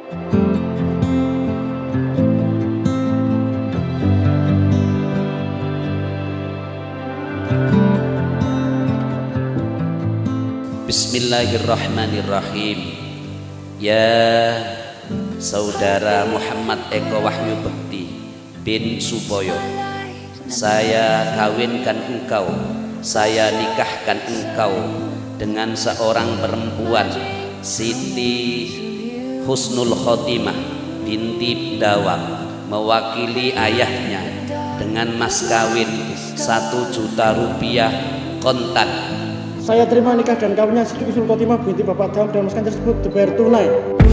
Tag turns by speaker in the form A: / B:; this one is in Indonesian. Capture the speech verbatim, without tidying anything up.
A: Bismillahirrahmanirrahim. Ya Saudara Muhammad Eko Wahyu Bekti bin Supoyo, saya kawinkan engkau, saya nikahkan engkau dengan seorang perempuan, Siti Husnul Khotimah binti Dawang, mewakili ayahnya dengan mas kawin satu juta rupiah kontan.
B: Saya terima nikah dan kawinnya Siti Husnul Khotimah binti Bapak Dawang dan mas kawin tersebut dibayar tunai.